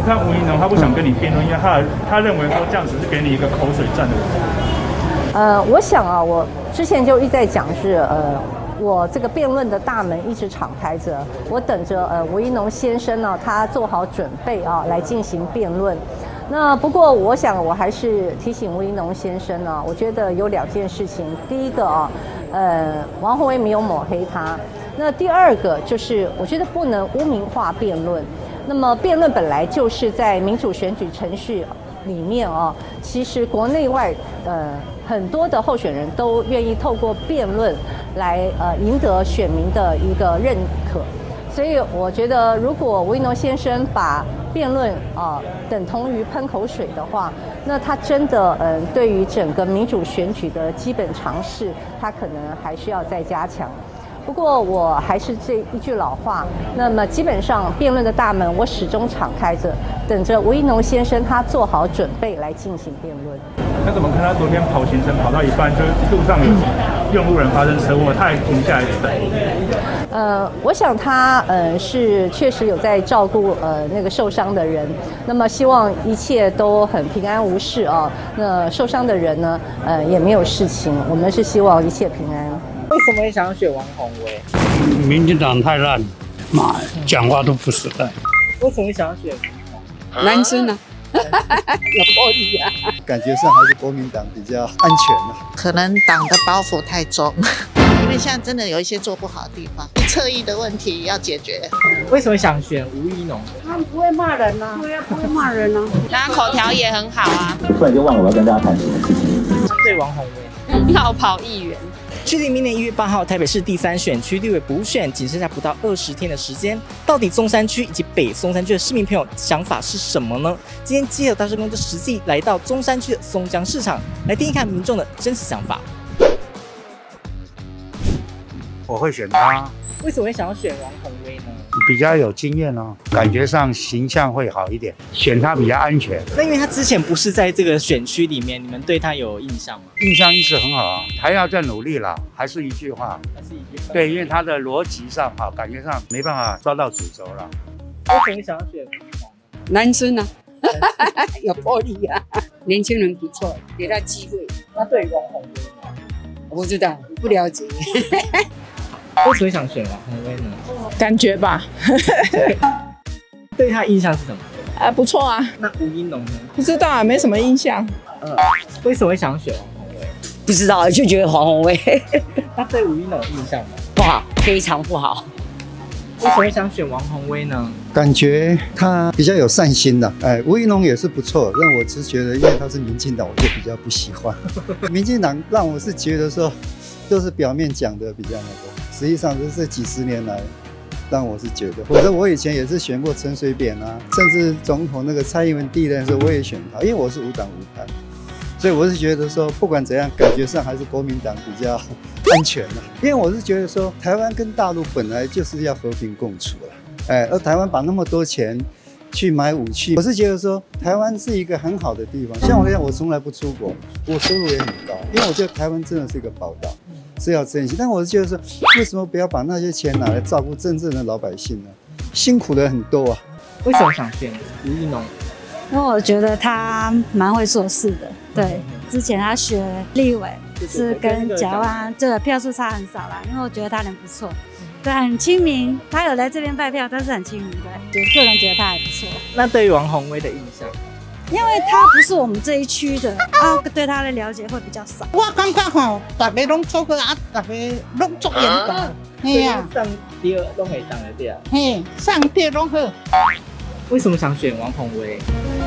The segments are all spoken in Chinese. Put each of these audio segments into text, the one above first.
看吴怡农他不想跟你辩论，因为他认为说这样子是给你一个口水战的。 我想啊，我之前就一直在讲是我这个辩论的大门一直敞开着，我等着吴怡农先生呢，他做好准备啊，来进行辩论。那不过我想我还是提醒吴怡农先生呢，我觉得有2件事情。第一个啊，王宏威没有抹黑他。那第二个就是我觉得不能污名化辩论。那么辩论本来就是在民主选举程序里面啊，其实国内外很多的候选人都愿意透过辩论来赢得选民的一个认可。所以我觉得，如果吴怡农先生把辩论等同于喷口水的话，那他真的对于整个民主选举的基本常识，他可能还需要再加强。不过我还是这一句老话，那么基本上辩论的大门我始终敞开着，等着吴怡农先生他做好准备来进行辩论。 那怎么看他昨天跑行程跑到一半，就是路上有用路人发生车祸，他还停下来等？ 我想他是确实有在照顾那个受伤的人，那么希望一切都很平安无事啊。那受伤的人呢，也没有事情，我们是希望一切平安。 为什么会想要选王宏威？ 民进党太烂，妈，讲话都不实在。 为什么会想要选？ 男生呢？有魄力啊！ 感觉上还是国民党比较安全啊。 可能党的包袱太重，因为现在真的有一些做不好的地方，侧翼的问题要解决。 为什么想选吴怡农？ 他们不会骂人啊，对啊，不会骂人啊， 他口条也很好啊。 突然就忘了我要跟大家谈什么事情。 对王宏威， 绕跑议员。 距离明年1月8号台北市第3选区立委补选仅剩下不到20天的时间，到底中山区以及北松山区的市民朋友想法是什么呢？今天结合大社工就实际来到中山区的松江市场，来听一看民众的真实想法。 我会选他， 为什么会想要选王宏威呢？ 比较有经验哦，感觉上形象会好一点，选他比较安全。 那因为他之前不是在这个选区里面，你们对他有印象吗？ 印象一直很好啊，还要再努力啦。还是一句话，对，因为他的逻辑上哈，感觉上没办法抓到主轴了。 为什么想要选？ 男生呢？有魄力啊，年轻人不错，给他机会。 那对于王宏威呢？ 我不知道，不了解。 为什么想选王宏威呢？ 感觉吧。 对他印象是什么？ 不错啊。 那吴怡农呢？ 不知道啊，没什么印象。 为什么会想选王宏威？ 不知道，就觉得黄宏威。 那对吴怡农印象呢？ 不好，非常不好。 为什么会想选王宏威呢？ 感觉他比较有善心的，吴怡农也是不错，但我只是觉得，因为他是民进党，我就比较不喜欢。民进党让我是觉得说，就是表面讲的比较那个，实际上是这几10年来，让我是觉得，或者我以前也是选过陈水扁啊，甚至总统那个蔡英文第1任的时候，我也选他，因为我是无党无派，所以我是觉得说，不管怎样，感觉上还是国民党比较安全啊。因为我是觉得说，台湾跟大陆本来就是要和平共处了，而台湾把那么多钱去买武器，我是觉得说，台湾是一个很好的地方。像我来讲，我从来不出国，我收入也很高，因为我觉得台湾真的是一个宝岛，是要珍惜。但我是觉得说，为什么不要把那些钱拿来照顾真正的老百姓呢？辛苦的人很多啊。 为什么想选吴怡农？ 因为我觉得他蛮会做事的，对。之前他学立委是跟蒋万安，这个票数差很少啦，因为我觉得他人不错，对，很亲民。他有来这边拜票，但是很亲民，对，个人觉得他还不错。 那对于王宏威的印象？ 因为他不是我们这一区的啊，对他的了解会比较少。 我感觉吼，大家拢做个啊，大家拢做严格，嘿呀， 上第2拢会当的对啊， 嘿，上第拢好。 为什么想选王宏威？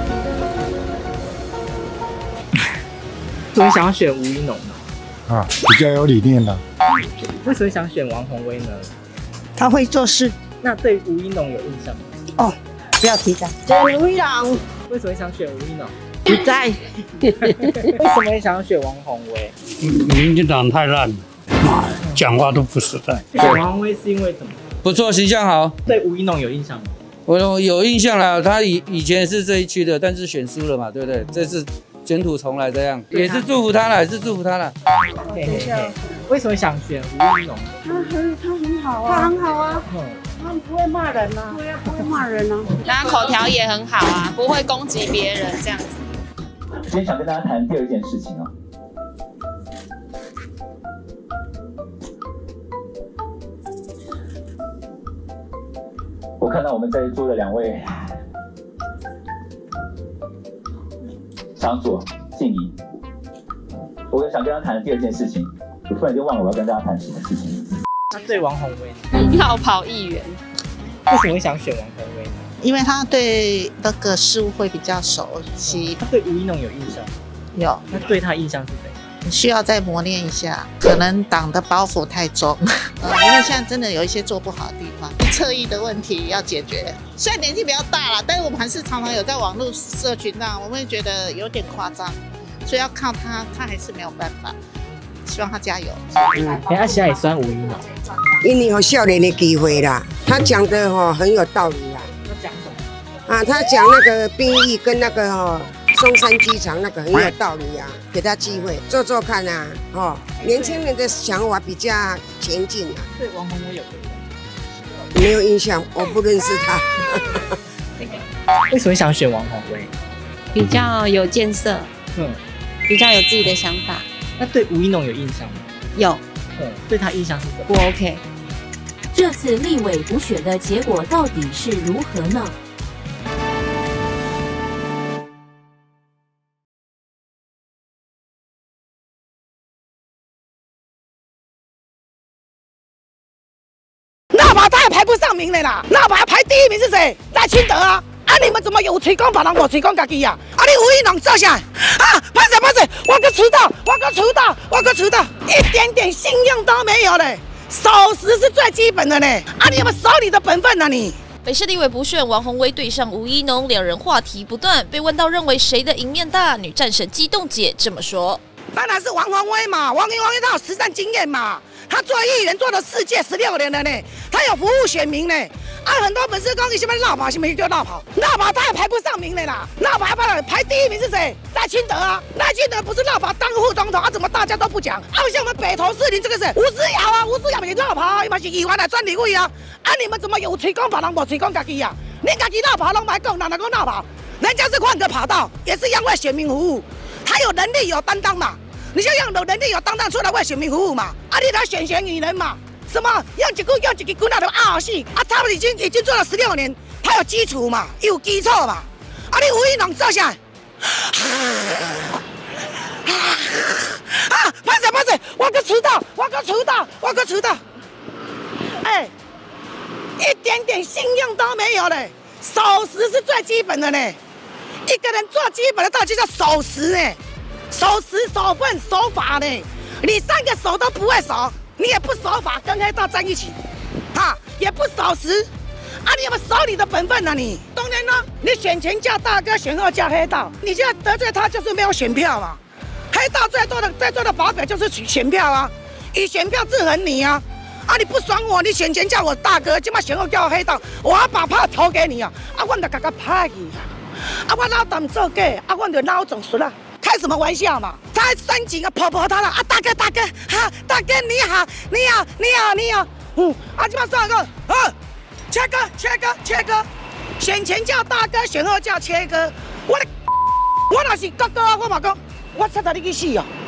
为什么想要选吴怡农呢？ 啊，比较有理念的。 为什么想选王宏威呢？ 他会做事。 那对吴怡农有印象吗？ 哦，不要提他。 选吴怡农。 为什么想选吴怡农？ 不在。 为什么会想要选王宏威？ 民进党太烂了，妈，讲话都不实在。 选王宏威是因为什么？ 不错，形象好。 对吴怡农有印象吗？ 我有印象啦，他以前是这一区的，但是选输了嘛，对不对？这次卷土重来这样，也是祝福他了，也是祝福他了。 为什么想选吴怡农？ 他很好啊，他很好啊。 他们不会骂人啊，对啊，不会骂人啊。 那口条也很好啊，不会攻击别人这样子。 今天想跟大家谈第二件事情哦。我看到我们在座的2位，长左、静怡，我想跟他谈的第二件事情，我突然就忘了我要跟大家谈什么事情。 那对王宏威， 绕跑议员， 为什么会想选王宏威呢？ 因为他对那个事物会比较熟悉。 他对吴怡农有印象？ 有。 那对他印象是怎样？ 需要再磨练一下，可能党的包袱太重，因为现在真的有一些做不好的地方，侧翼的问题要解决。虽然年纪比较大了，但是我们还是常常有在网络社群上，我们会觉得有点夸张，所以要靠他，他还是没有办法。希望他加油。 他现在也算吴怡农， 因为有少年的机会啦，他讲的很有道理啦。 他讲什么？ 啊，他讲那个兵役跟那个松山机场那个很有道理啊，给他机会做做看啊，年轻人的想法比较前进啊。 对王宏威有没有印象，我不认识他。 为什么想选王宏威？ 比较有建设，比较有自己的想法。 那对吴怡农有印象吗？ 有， 对他印象是什么？ 不 OK。 这次立委补选的结果到底是如何呢？ 那把他也排不上名了啦，那把排第1名是谁？赖清德啊！啊，你们怎么有吹讲别人无吹讲家己啊？啊，你吴怡农做啥？啊，拍谁？我个迟到，一点点信用都没有嘞。守时是最基本的呢。啊，你有没有守你的本分啊你？ 北市立委补选，王宏威对上吴怡农，两人话题不断。被问到认为谁的赢面大，女战神激动姐这么说： 当然是王宏威嘛，王宏威他有实战经验嘛。他做议员做了4届16年了呢，他有服务选民呢。啊，很多粉丝讲你什么绕跑，什么就绕跑，绕跑他也排不上名的啦。绕跑排第1名是谁？赖清德啊，赖清德不是绕跑当副总统啊？怎么大家都不讲？啊，像我们北投士林这个是吴思瑶啊，吴思瑶也绕跑啊，伊嘛是议员的专利位啊。啊，你们怎么有吹讲别人无吹讲家己啊？你家己绕跑拢别讲，哪能讲绕跑？人家是换个跑道，也是一样为选民服务，他有能力有担当嘛。你就用有能力有担当出来为选民服务嘛？啊，你来选选女人嘛？什么用一句那就拗死啊！他们已经做了16年，他有基础嘛，有基础嘛？啊，你吴怡农做啥？啊！拍谁？我个迟到！哎，一点点信用都没有嘞，守时是最基本的呢。一个人做基本的道就叫守时呢。守时、守分、守法呢？你3个守都不会守，你也不守法，跟黑道站一起，也不守时，啊，你有没有守你的本分啊你？当然呢，你选前叫大哥，选后叫黑道，你现在得罪他就是没有选票嘛。黑道最多的保表就是取选票啊，以选票制衡你啊。啊，你不爽我，你选前叫我大哥，今嘛选后叫我黑道，我要把票投给你啊！啊，我就给他拍去啊！我老当做假，啊，我就老总输了。开什么玩笑嘛！他还拴紧啊，婆他了啊！大哥，哈，大哥你好，啊，这么算个，切割，选前叫大哥，选后叫切割，我若是哥哥啊，我嘛讲，我出头你去死哦！